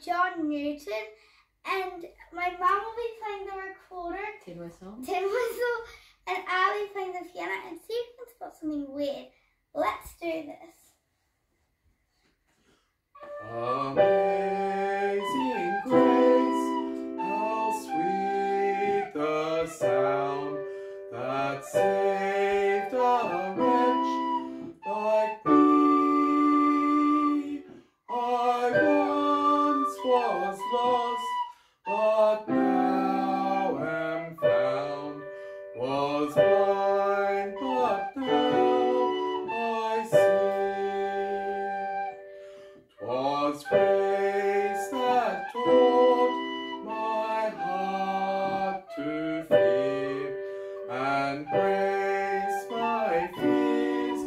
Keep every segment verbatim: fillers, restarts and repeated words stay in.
John Newton, and my mum will be playing the recorder, tin whistle, tin whistle, and I'll be playing the piano, and see if we can spot something weird. Let's do this. Amazing grace, how sweet the sound that saved a wretch like me. I once was lost, but now am found, was blind, but now I see. 'Twas grace that taught my heart to fear, and grace my fears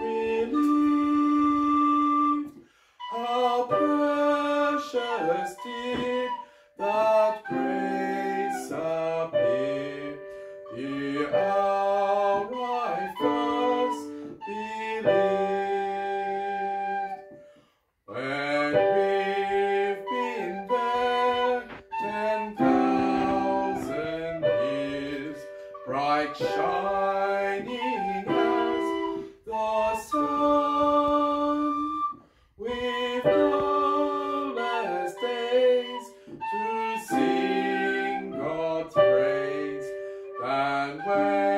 relieved. How precious did that grace appear, the hour I first believed. When we've been there ten thousand years, bright shining as the sun, with countless days to sing God's praise, than when